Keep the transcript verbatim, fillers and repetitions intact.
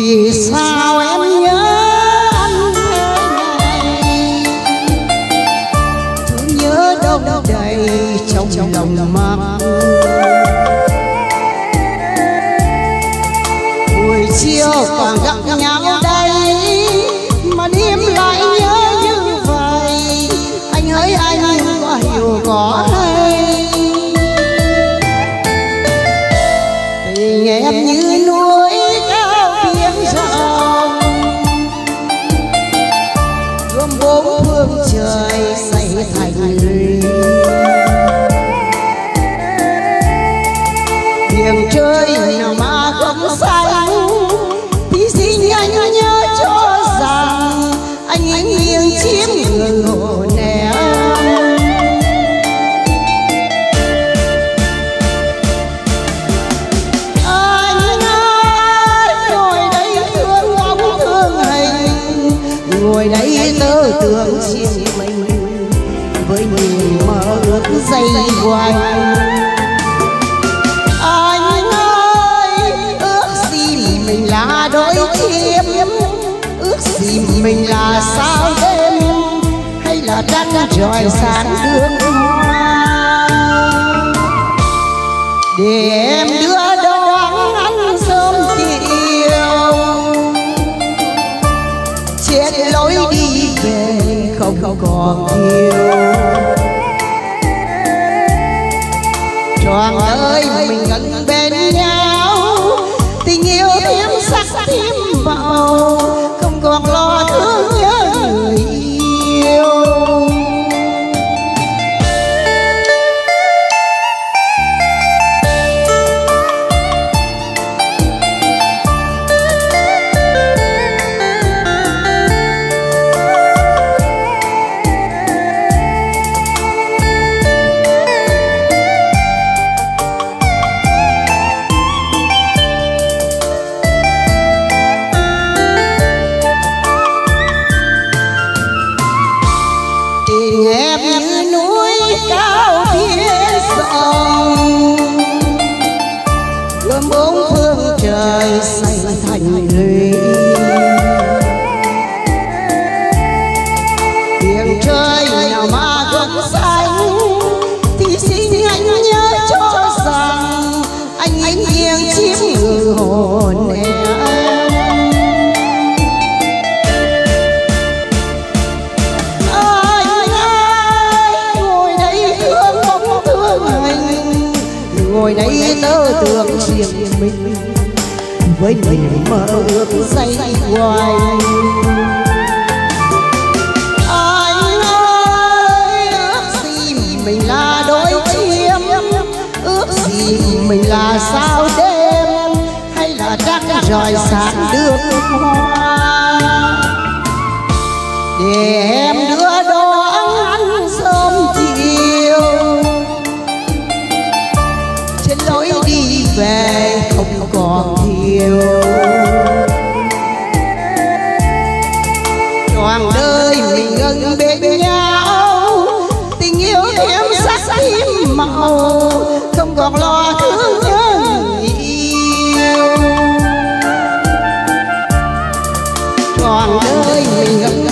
Vì sao em nhớ anh này, thương nhớ đâu đầy trong lòng mắt. Buổi chiều còn gặp nhau đây mà đêm lại nhớ như vậy. Anh hỡi anh có hiểu có hay, tình em như núi cao biển rộng, gồm bốn phương trời xây thành lũy. Biển trời nào mà không xanh thì xin anh nhớ cho rằng anh ấy nghiêng chiếm người hồn em. Anh ơi ngồi đây thương bóng thương hình, ngồi đây tớ tưởng riêng mình với niềm mơ ước dây quanh. Là đôi chim ước gì mình là sao đêm, hay là trăng rọi sáng đường hoa, để em đưa đón anh sớm chiều trên lối đi về không còn yêu. Trọn đời mình gần bên nhau, tình yêu thêm sắc thêm màu, không còn lo thương nhớ người yêu. Em như núi cao phía rộng, gồm bốn phương trời xây thành lũy. Biển trời nào mà không xanh thì xin anh nhớ cho rằng anh ấy nghiêng chiếm người hồn em. Ngồi đây tớ tưởng riêng mình với niềm mơ ước dây quanh. Anh ơi ước gì mình là đôi chim, ước gì mình là sao đêm, hay là trăng rọi sáng đường hoa, để em đưa đón anh sớm chiều trên lối đi về không còn thiếu. Trọn đời mình gần bên nhau, tình yêu thêm sắc thêm màu, không còn lo thương nhớ người yêu. Trọn đời mình gần